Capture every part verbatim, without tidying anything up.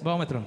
Vamos, maestro.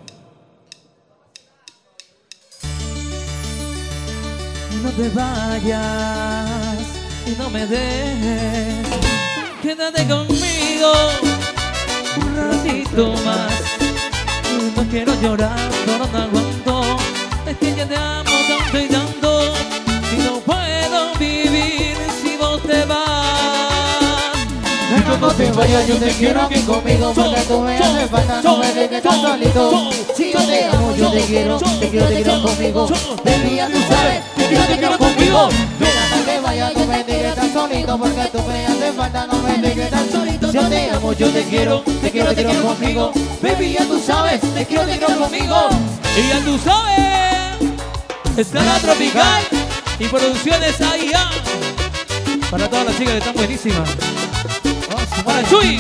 No te vayas y no me dejes. Quédate conmigo un ratito más. No quiero llorar, pero no aguanto. Es que ya te amo tanto y tanto y no puedo vivir si vos te vas. Pero no te vayas, yo te quiero aquí conmigo, porque tú me haces falta, no me dejes tan solito. Si yo te amo, yo te quiero, te quiero, te quiero conmigo. Baby, ya tú sabes, te quiero, te quiero conmigo. Mira, no te vayas, no me dejes tan solito, porque tú me haces falta, no me dejes tan solito. Si yo te amo, yo te quiero, te quiero, te quiero conmigo. Baby, ya tú sabes, te quiero, te quiero conmigo. Y ya tú sabes, Escala Tropical y Producciones A I A. Para todas las chicas que están buenísimas. Para Chuy.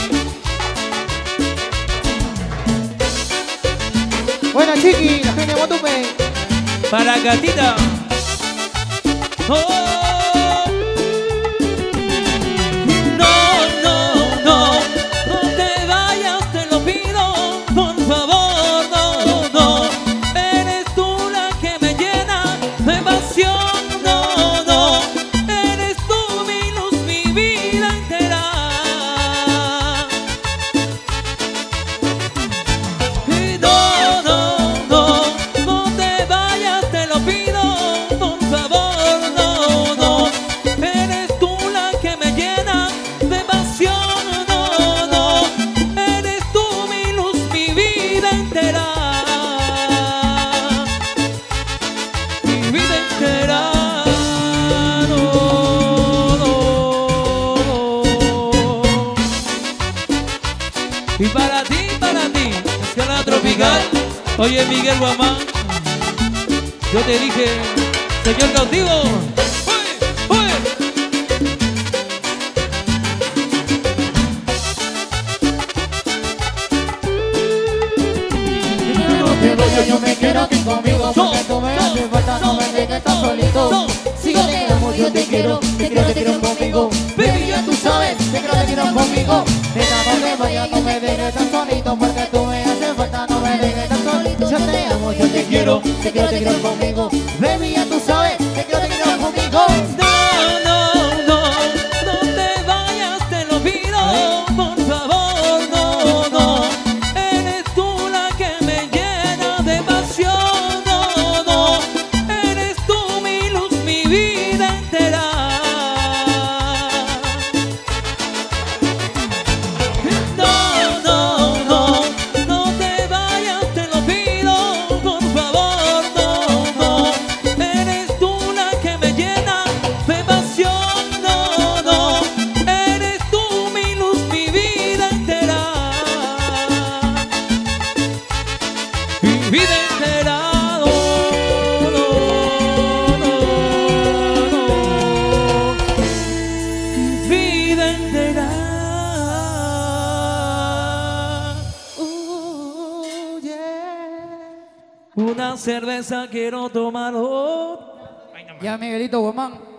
Buena chiqui, la gente de Motupe. Para Gatita. Oh. No, no, no, no te vayas, te lo pido, por favor, no, no. Eres tú la que me llena de pasión, no, no. Eres tú mi luz, mi vida entera. Y no, no, no, no te vayas, te lo pido, por favor, no, no. Eres tú la que me llena de pasión, no, no. Eres tú mi luz, mi vida entera. Mi vida entera. No, no, no. Y para ti, para ti, Escala Tropical. Oye, Miguel Guamán, yo te dije, señor cautivo. ¡Uy, uy! No te vayas, yo me quiero aquí conmigo, porque tú me haces falta, no me dejes tan solito. Si yo te amo, yo te quiero, te quiero, te quiero conmigo. Baby, ya tú sabes, te quiero, te quiero conmigo. Nena, no te vayas, no me dejes tan solito, porque tú me haces falta, no me dejes tan solito. Yo te amo, yo te quiero, te quiero, te quiero conmigo. Baby, ya tú sabes, te quiero, te quiero conmigo. No, no, no, no te vayas, te lo pido, por favor, no, no. Eres tú la que me llena de pasión, no, no. Eres tú mi luz, mi vida entera. No, no, no, no te vayas, te lo pido, por favor, no, no. Eres tú la que me llena de pasión, no, no. Eres tú mi luz, mi vida entera. Mi vida entera, no, no, no, no. Vida entera. Uh, yeah. Una cerveza quiero tomar. Oh. Ya, Miguelito Guamán.